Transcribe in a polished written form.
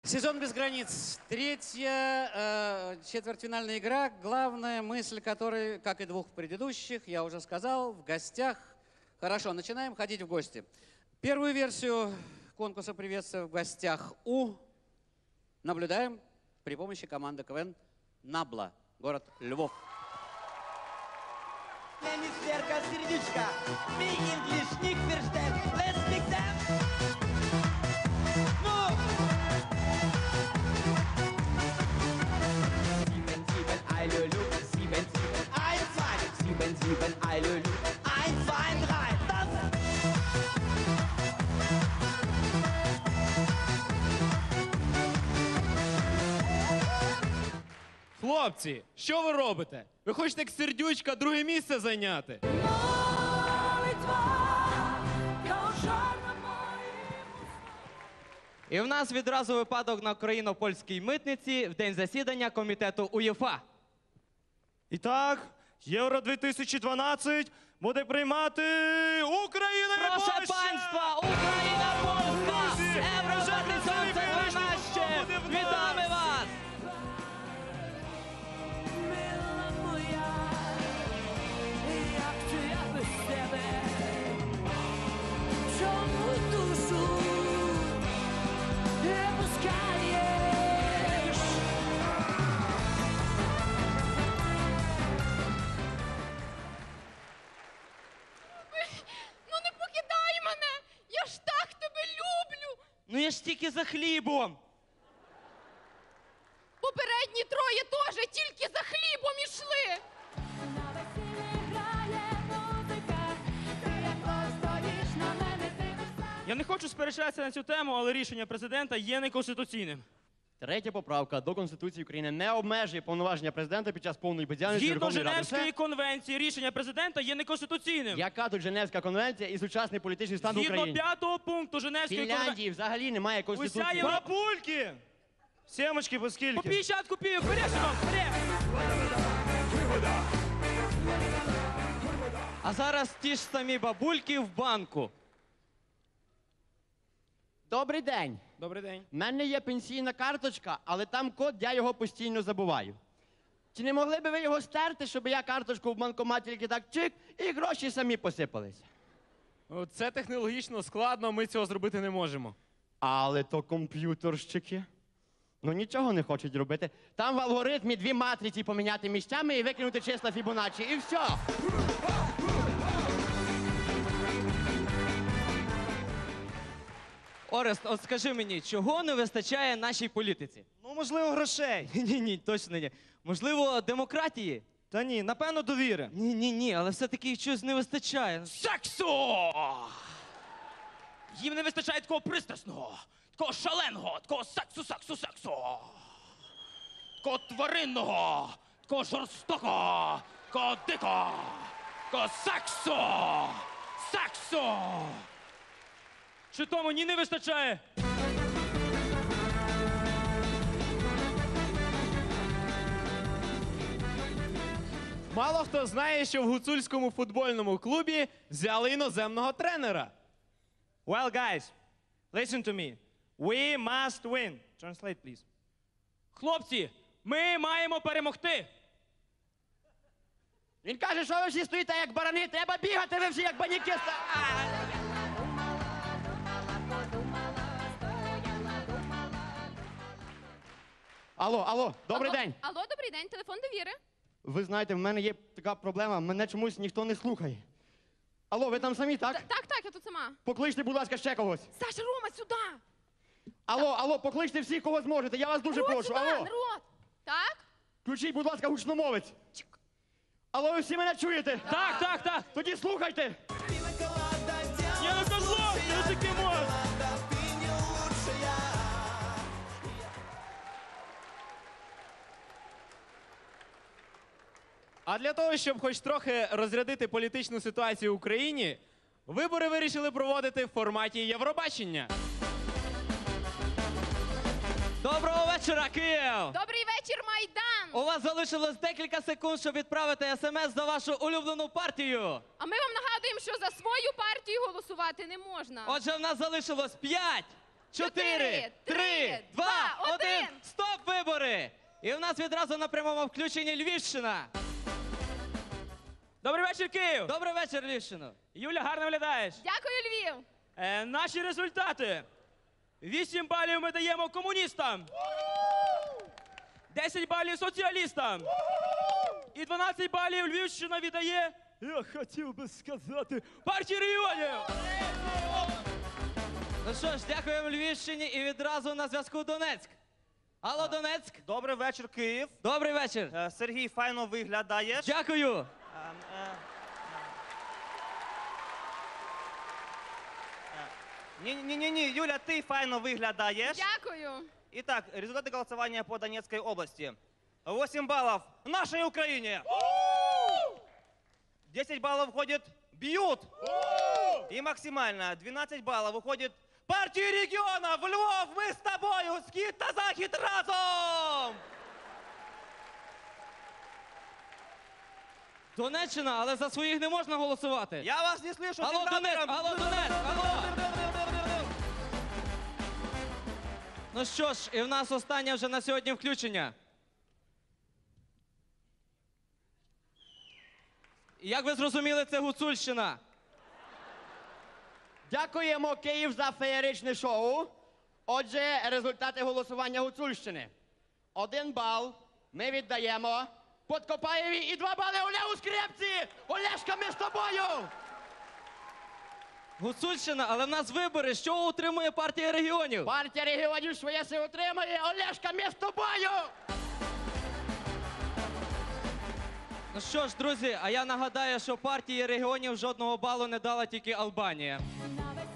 Сезон без границ. Третья четвертьфинальная игра. Главная мысль которой, как и двух предыдущих, я уже сказал, в гостях. Хорошо, начинаем ходить в гости. Первую версию конкурса приветствия в гостях наблюдаем при помощи команды КВН «Набла», город Львов. Сверка сердючка, ми English nicht verstehen. Let's speak them. Move. 7-7 Eilölü, 7-7 1-2, 7-7 Eilölü, 1-2, 3. Das. Хлопці, що ви робите? Ви хочете як сердючка друге місце зайняти? І в нас відразу випадок на україно-польській митниці в день засідання комітету УЄФА. І так, Євро 2012 буде приймати Україна і Proszę Польща! Państwa, Ukraina, Polska, Друзі, Euro бажаю 2012! буде в нас! Witamy Was! Мила моя, як же я без тебе? Чому душу не пускаєш? Ну не покидай мене! Я ж так тебе люблю! Ну я ж тільки за хлібом! Попередні троє теж тільки за хлібом ішли! На весіллі грає музика, ти як постоїш на мене, дивишся. Я не хочу сперечатися на цю тему, але рішення президента є неконституційним. Третя поправка до Конституції України не обмежує повноваження президента під час повної бездіяльності Згідно Верховної Ради. Женевської Все. конвенції, рішення президента є неконституційним. Яка тут Женевська конвенція і сучасний політичний стан в Згідно Україні? 5-го пункту В Женевської конвенції. Фінляндії взагалі немає Уся Конституції. Європа- Бабульки! Сімочки по скільки? По 50 копійок, береш вам, береш! А зараз ті ж самі бабульки в банку. Добрий день. Добрий день. У мене є пенсійна карточка, але там код, я його постійно забуваю. Чи не могли б ви його стерти, щоб я карточку в банкоматі тільки так чик, і гроші самі посипалися? Це технологічно складно, ми цього зробити не можемо. Але то комп'ютерщики. Ну нічого не хочуть робити. Там в алгоритмі дві матриці поміняти місцями і викинути числа Фібоначчі, і все. Орест, от скажи мені, чого не вистачає нашій політиці? Ну, можливо, грошей. Ні, точно ні. Можливо, демократії? Та ні, напевно, довіри. Ні, але все-таки щось не вистачає. Сексу! Їм не вистачає такого пристрасного, такого шаленого, такого сексу. Такого тваринного, такого жорстокого, такого дикого, такого сексу! Чи то мені не вистачає? Мало хто знає, що в гуцульському футбольному клубі взяли іноземного тренера. Well, guys, listen to me. We must win. Translate, please. Хлопці, ми маємо перемогти. Він каже, що ви всі стоїте як барани, треба бігати, ви всі як баняки. Алло, добрий день. Алло, добрий день, телефон довіри. Ви знаєте, в мене є така проблема, мене чомусь ніхто не слухає. Алло, ви там самі, так? Так, я тут сама. Покличте, будь ласка, ще когось. Саша, Рома, сюди! Алло, покличте всіх, кого зможете, я вас дуже Народ, прошу. сюди, Алло, народ! Так? включіть, будь ласка, гучномовець. Алло, ви всі мене чуєте? Так. Тоді слухайте. Я не козло, я таки можу. А для того, щоб хоч трохи розрядити політичну ситуацію в Україні, вибори вирішили проводити в форматі Євробачення. Доброго вечора, Київ! Добрий вечір, Майдан! У вас залишилось декілька секунд, щоб відправити смс за вашу улюблену партію. А ми вам нагадуємо, що за свою партію голосувати не можна. Отже, в нас залишилось 5, 4, 3, 2, І в нас відразу на прямому включенні Львівщина. Добрий вечір, Київ! Добрий вечір, Львівщина. Юля, гарно виглядаєш. Дякую, Львів. Наші результати. 8 балів ми даємо комуністам. 10 балів соціалістам. І 12 балів Львівщина віддає, я хотів би сказати, партії регіонів. Ну що ж, дякуємо Львівщині і відразу на зв'язку Донецьк. Алло, Донецьк. Добрий вечір, Київ. Добрий вечір. Сергій, файно виглядаєш. Дякую. Ні, Юля, ти файно виглядаєш. Дякую. Итак, результаты голосования по Донецкой области. 8 баллов нашей Украине. 10 баллов входит «Бьют». И максимально 12 баллов уходит партии регионов. Львов, мы с тобою, схід та захід разом! Донеччина, але за своїх не можна голосувати. Я вас не слышу. Алло, Донецьк, алло, Донецьк, алло. Ну що ж, і в нас останнє вже на сьогодні включення. Як ви зрозуміли, це Гуцульщина. Дякуємо, Київ, за феєричне шоу. Отже, результати голосування Гуцульщини. 1 бал ми віддаємо Подкопаєві і 2 бали Олегу Скрепці! Олешка, ми з тобою! Гуцульщина, але в нас вибори. Що утримує партія регіонів? Партія регіонів своє се отримає! Олешка, ми з тобою! Ну що ж, друзі, а я нагадаю, що партії регіонів жодного балу не дала тільки Албанія. На весь